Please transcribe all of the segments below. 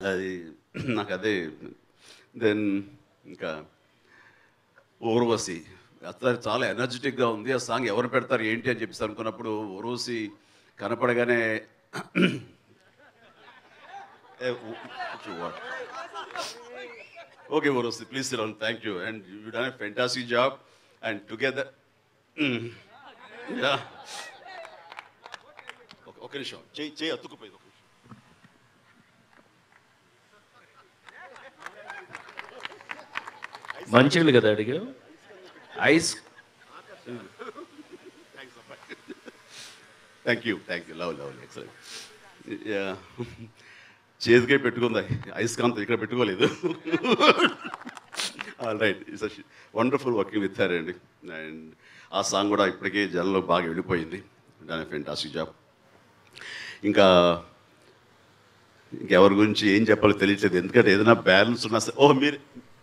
అది నాకు అదే. దెన్ ఇంకా ఊర్వశి అసలు చాలా ఎనర్జెటిక్గా ఉంది. ఆ సాంగ్ ఎవరు పెడతారు ఏంటి అని చెప్పేసి అనుకున్నప్పుడు ఊర్వశి కనపడగానే okay Urvashi please sit down, thank you and you done a fantastic job and together. ఒక నిమిషం చేయి అతుక్కుపోయింది. మంచిగా కదా అడిగా ice. Thank you love excellent. చేతికే పెట్టుకుందా ఐస్కాంత్, ఇక్కడ పెట్టుకోలేదు. Right, it's wonderful working with her అండి. అండ్ ఆ సాంగ్ కూడా ఇప్పటికే జనంలో బాగా వెళ్ళిపోయింది. దాని ఫెంటాస్టిక్ జాబ్. ఇంకెవరి గురించి ఏం చెప్పాలో తెలియట్లేదు, ఎందుకంటే ఏదైనా బ్యాలెన్స్ ఉన్నా సరే మీరు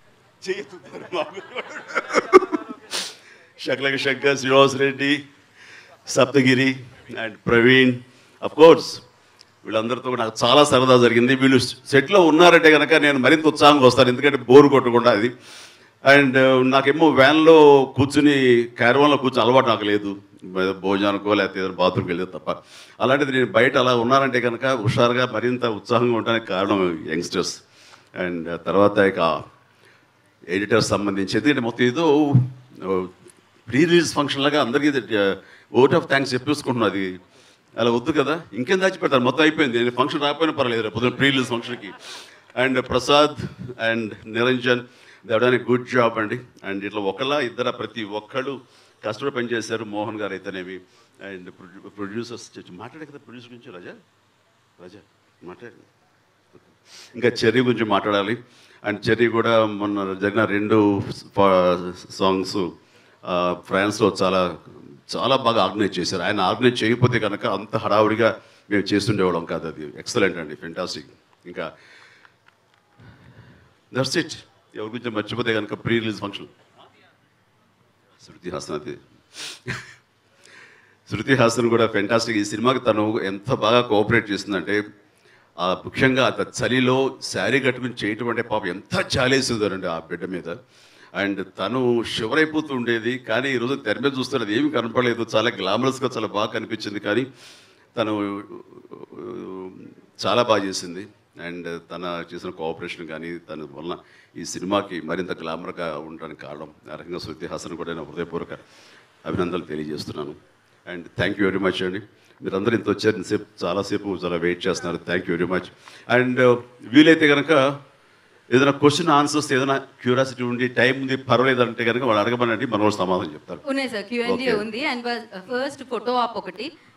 శక్లకి Shankar, Srinivas Reddy, Saptagiri and Praveen, of course వీళ్ళందరితో నాకు చాలా సరదా జరిగింది. వీళ్ళు సెట్లో ఉన్నారంటే కనుక నేను మరింత ఉత్సాహంగా వస్తాను, ఎందుకంటే బోరు కొట్టకుండా అది. అండ్ నాకేమో వ్యాన్లో కూర్చుని క్యారవాన్లో కూర్చుని అలవాటు నాకు లేదు, భోజనానికో లేకపోతే ఏదైనా బాత్రూమ్కి వెళ్ళేది తప్ప. అలాంటిది నేను బయట అలా ఉన్నారంటే కనుక హుషారుగా మరింత ఉత్సాహంగా ఉండడానికి కారణం యంగ్స్టర్స్. అండ్ తర్వాత ఇక ఎడిటర్స్ సంబంధించి, ఎందుకంటే మొత్తం ఏదో ప్రీ రిలీజ్ ఫంక్షన్ లాగా అందరికీ ఓట్ ఆఫ్ థ్యాంక్స్ చెప్పేసుకుంటున్నాను. అది అలా వద్దు కదా, ఇంకేం దాచిపెడతారు, మొత్తం అయిపోయింది. నేను ఫంక్షన్ రాకపోయినా పర్వాలేదు రేపు ప్రీ రిలీజ్ ఫంక్షన్కి. And Prasad and Niranjan they done a good job అండి. అండ్ ఇట్లా ఒకళ్ళ ఇద్దరు ప్రతి ఒక్కళ్ళు కష్టపడి పనిచేశారు. మోహన్ గారు అయితేనేమి అండ్ ప్రొడ్యూసర్స్ మాట్లాడే కదా, ప్రొడ్యూసర్ గురించి రాజా మాట్లాడి, ఇంకా చెర్రీ గురించి మాట్లాడాలి. అండ్ చెర్రీ కూడా మొన్న జరిగిన 2 సాంగ్స్ ఫ్రాన్స్లో చాలా చాలా బాగా ఆర్గనైజ్ చేశారు. ఆయన ఆర్గనైజ్ చేయకపోతే కనుక అంత హడావుడిగా మేము చేస్తుండేవాళ్ళం కాదు. అది ఎక్సలెంట్ అండి, ఫెంటాస్టిక్. ఇంకా దట్స్ ఇట్. ఎవరి గురించి మర్చిపోతే కనుక pre release function Shruti Haasan కూడా ఫెంటాస్టిక్. ఈ సినిమాకి తను ఎంత బాగా కోఆపరేట్ చేస్తుందంటే, ముఖ్యంగా అంత చలిలో శారీ కట్టుకుని చేయటం అంటే పాపం ఎంత చాలేసిందోనండి ఆ బిడ్డ మీద. అండ్ తను షివర్ అయిపోతూ ఉండేది, కానీ ఈరోజు తెర మీద చూస్తున్నది ఏమీ కనపడలేదు, చాలా గ్లామరస్గా చాలా బాగా కనిపించింది. కానీ తను చాలా బాగా చేసింది. అండ్ తన చేసిన కోఆపరేషన్ కానీ తన వలన ఈ సినిమాకి మరింత గ్లామర్గా ఉండడానికి కారణం. ఆ రకంగా శృతి హాసన్ కూడా నేను హృదయపూర్వక అభినందనలు తెలియజేస్తున్నాను. And thank you very much అండి. మీరందరూ ఇంత వచ్చారు, చాలాసేపు చాలా వెయిట్ చేస్తున్నారు. Thank you very much. And వీలైతే కనుక ఏదైనా క్వశ్చన్ ఆన్సర్స్ ఏదైనా క్యూరియాసిటీ ఉండి టైం ఉంది పర్వాలేదంటే కనుక వాళ్ళు అడగమనండి, మన వాళ్ళు సమాధానం చెప్తారు. ఉన్నాయి సార్, Q&A ఉంది. అండ్ ఫస్ట్ ఫోటో ఆప్ ఒకటి